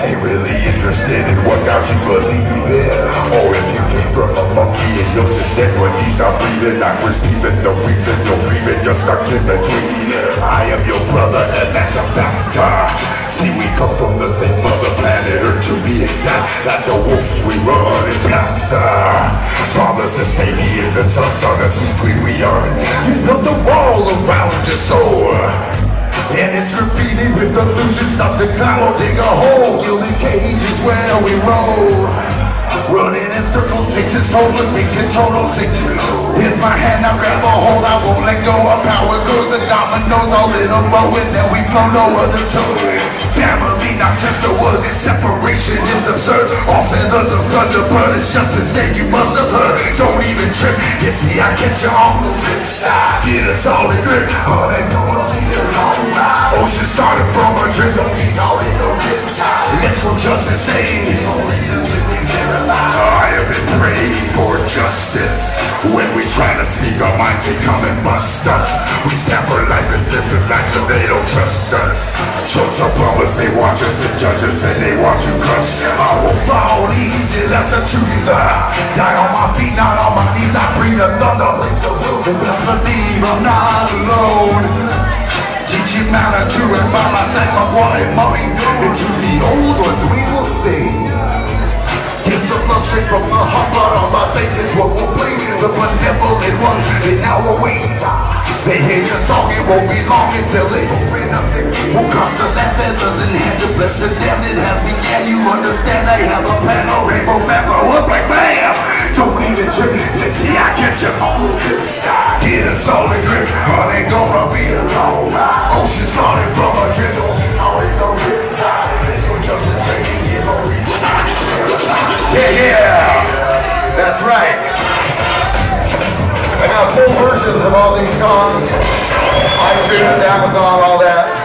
ain't really interested in what got you believing. Or if you came from a monkey and you'll just end when you stop breathing. Not receiving the reason you're grieving, you're stuck in between. I am your brother and that's a factor. See, we come from the same mother planet, Earth to be exact. Like the wolves we run in packs. Fathers to say he is a son, that's between we are. You built a wall around your soul, and it's graffiti with illusions. Stop to climb or dig a hole. Gilded cages where we roll. Running in circles, sixes, total, take control, no six. Here's my hand, now grab a hold, I won't let go. Our power goes, the dominoes all in a row, and then we flow no other toe. Family, not just a word, separation is absurd. All feathers of blood, the blood is just insane, you must have heard. Don't even trip, you see I catch you on the flip side. Get a solid grip, oh they gonna be a long ride. Ocean started from a drink, don't be caught in no rip tide. Let's go just insane, no reason to be terrified. I have been praying for justice. When we try to speak our minds, they come and bust us. We stand for life and simple lives, and they don't trust us. Chokes are plumbers, they watch us and judge us, and they want to crush us. I will fall easy, that's the truth. Die on my feet, not on my knees. I breathe the thunder, and best believe I'm not alone. Teach you manner to and by my side, my boy, mine. And to the old ones we will sing. Kiss of love straight from the heart, but on my faith is what will bring the benevolent ones in our wait. They hear your song, it won't be long until they open up the gate. We'll cross the left feathers and hand to bless the damned. It has began, you understand, I have a plan, a rainbow feather, look like bam. Don't even trip, you see I catch you on the flip side. Get a solid grip, or they gonna be a long ride. Ocean started from a drip, don't be caught in no rip tide. Let's go just insane, give a reason. Yeah, that's right. I got full versions of all these songs. iTunes, Amazon, all that.